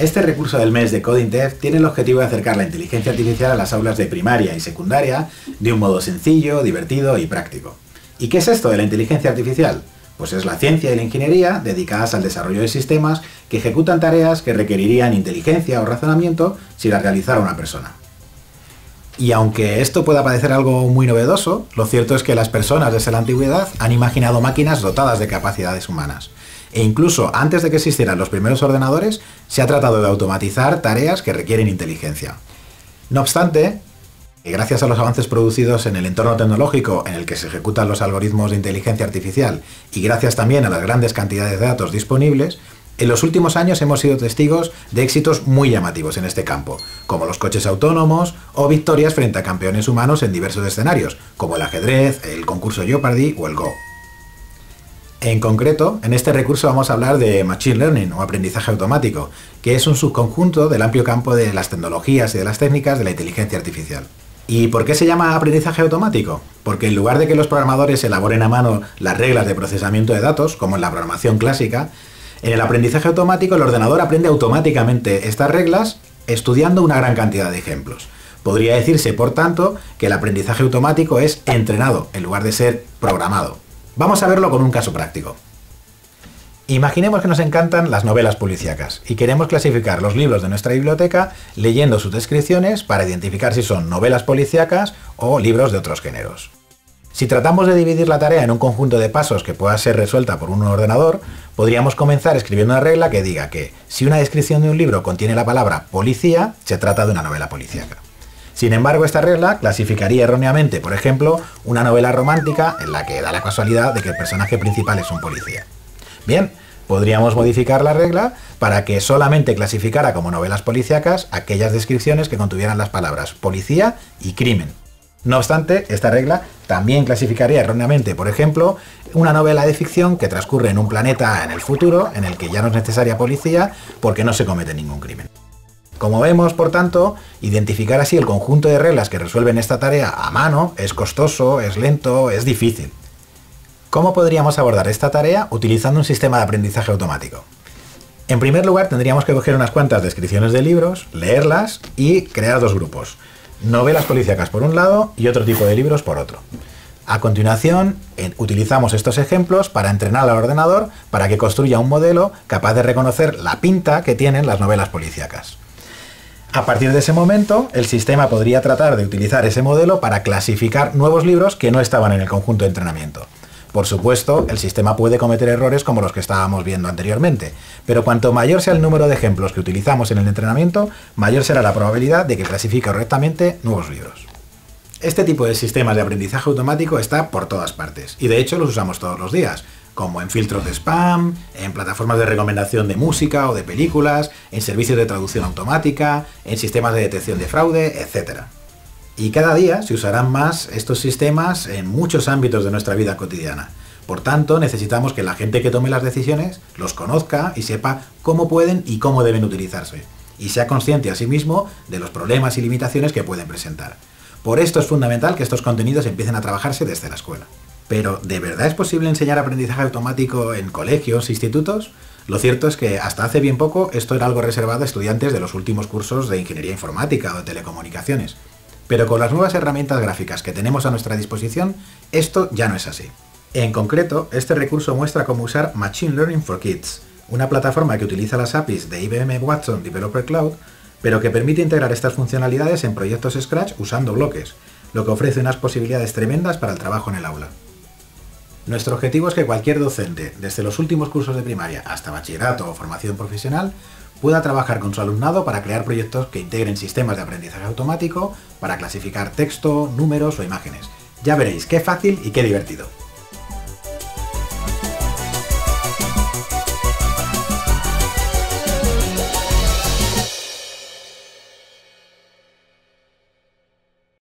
Este recurso del mes de Coding Dev tiene el objetivo de acercar la inteligencia artificial a las aulas de primaria y secundaria de un modo sencillo, divertido y práctico. ¿Y qué es esto de la inteligencia artificial? Pues es la ciencia y la ingeniería dedicadas al desarrollo de sistemas que ejecutan tareas que requerirían inteligencia o razonamiento si las realizara una persona. Y aunque esto pueda parecer algo muy novedoso, lo cierto es que las personas desde la antigüedad han imaginado máquinas dotadas de capacidades humanas. E incluso antes de que existieran los primeros ordenadores, se ha tratado de automatizar tareas que requieren inteligencia. No obstante, gracias a los avances producidos en el entorno tecnológico en el que se ejecutan los algoritmos de inteligencia artificial y gracias también a las grandes cantidades de datos disponibles, en los últimos años hemos sido testigos de éxitos muy llamativos en este campo, como los coches autónomos o victorias frente a campeones humanos en diversos escenarios, como el ajedrez, el concurso Jeopardy o el Go. En concreto, en este recurso vamos a hablar de Machine Learning o aprendizaje automático, que es un subconjunto del amplio campo de las tecnologías y de las técnicas de la inteligencia artificial. ¿Y por qué se llama aprendizaje automático? Porque en lugar de que los programadores elaboren a mano las reglas de procesamiento de datos, como en la programación clásica, en el aprendizaje automático el ordenador aprende automáticamente estas reglas estudiando una gran cantidad de ejemplos. Podría decirse, por tanto, que el aprendizaje automático es entrenado en lugar de ser programado. Vamos a verlo con un caso práctico. Imaginemos que nos encantan las novelas policíacas y queremos clasificar los libros de nuestra biblioteca leyendo sus descripciones para identificar si son novelas policíacas o libros de otros géneros. Si tratamos de dividir la tarea en un conjunto de pasos que pueda ser resuelta por un ordenador, podríamos comenzar escribiendo una regla que diga que si una descripción de un libro contiene la palabra policía, se trata de una novela policíaca. Sin embargo, esta regla clasificaría erróneamente, por ejemplo, una novela romántica en la que da la casualidad de que el personaje principal es un policía. Bien, podríamos modificar la regla para que solamente clasificara como novelas policíacas aquellas descripciones que contuvieran las palabras policía y crimen. No obstante, esta regla también clasificaría erróneamente, por ejemplo, una novela de ficción que transcurre en un planeta en el futuro en el que ya no es necesaria policía porque no se comete ningún crimen. Como vemos, por tanto, identificar así el conjunto de reglas que resuelven esta tarea a mano es costoso, es lento, es difícil. ¿Cómo podríamos abordar esta tarea utilizando un sistema de aprendizaje automático? En primer lugar, tendríamos que coger unas cuantas descripciones de libros, leerlas y crear dos grupos. Novelas policíacas por un lado y otro tipo de libros por otro. A continuación, utilizamos estos ejemplos para entrenar al ordenador para que construya un modelo capaz de reconocer la pinta que tienen las novelas policíacas. A partir de ese momento, el sistema podría tratar de utilizar ese modelo para clasificar nuevos libros que no estaban en el conjunto de entrenamiento. Por supuesto, el sistema puede cometer errores como los que estábamos viendo anteriormente, pero cuanto mayor sea el número de ejemplos que utilizamos en el entrenamiento, mayor será la probabilidad de que clasifique correctamente nuevos libros. Este tipo de sistemas de aprendizaje automático está por todas partes, y de hecho los usamos todos los días, como en filtros de spam, en plataformas de recomendación de música o de películas, en servicios de traducción automática, en sistemas de detección de fraude, etc. Y cada día se usarán más estos sistemas en muchos ámbitos de nuestra vida cotidiana. Por tanto, necesitamos que la gente que tome las decisiones los conozca y sepa cómo pueden y cómo deben utilizarse, y sea consciente asimismo de los problemas y limitaciones que pueden presentar. Por esto es fundamental que estos contenidos empiecen a trabajarse desde la escuela. Pero, ¿de verdad es posible enseñar aprendizaje automático en colegios e institutos? Lo cierto es que hasta hace bien poco esto era algo reservado a estudiantes de los últimos cursos de ingeniería informática o de telecomunicaciones. Pero con las nuevas herramientas gráficas que tenemos a nuestra disposición, esto ya no es así. En concreto, este recurso muestra cómo usar Machine Learning for Kids, una plataforma que utiliza las APIs de IBM Watson Developer Cloud, pero que permite integrar estas funcionalidades en proyectos Scratch usando bloques, lo que ofrece unas posibilidades tremendas para el trabajo en el aula. Nuestro objetivo es que cualquier docente, desde los últimos cursos de primaria hasta bachillerato o formación profesional, pueda trabajar con su alumnado para crear proyectos que integren sistemas de aprendizaje automático para clasificar texto, números o imágenes. Ya veréis qué fácil y qué divertido.